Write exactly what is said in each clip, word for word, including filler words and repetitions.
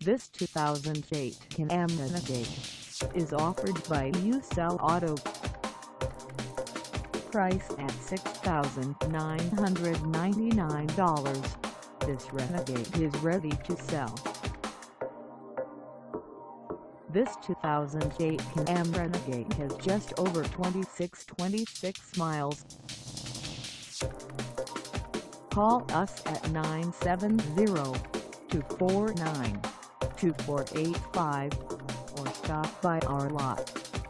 This two thousand eight Can-Am Renegade is offered by You Sell Auto. Price at six thousand nine hundred ninety-nine dollars. This Renegade is ready to sell. This two thousand eight Can-Am Renegade has just over twenty-six twenty-six miles. Call us at nine seven zero, two four nine, two four eight five or stop by our lot.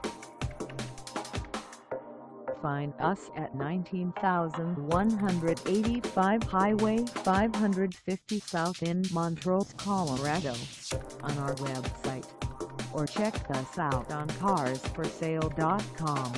Find us at nineteen thousand one hundred eighty-five Highway five fifty South in Montrose, Colorado on our website, or check us out on cars for sale dot com.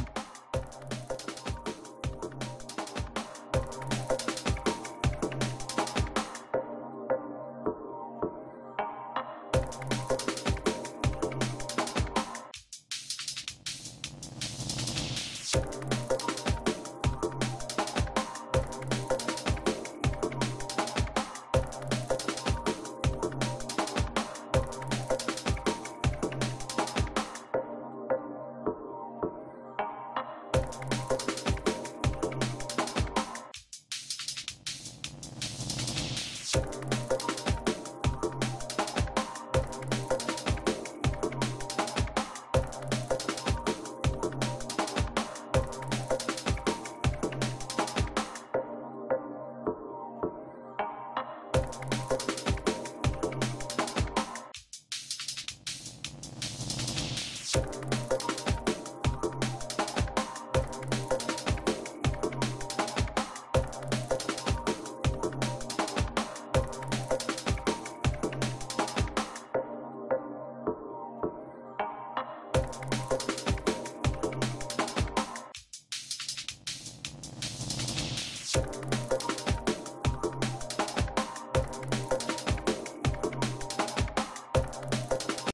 You